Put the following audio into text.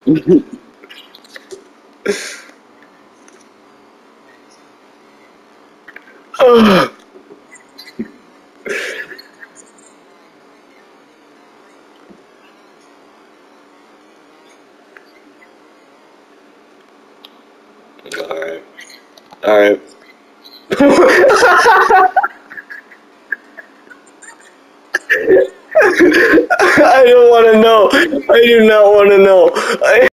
Ugh. Alright. Alright. I don't want to know. I do not want to know.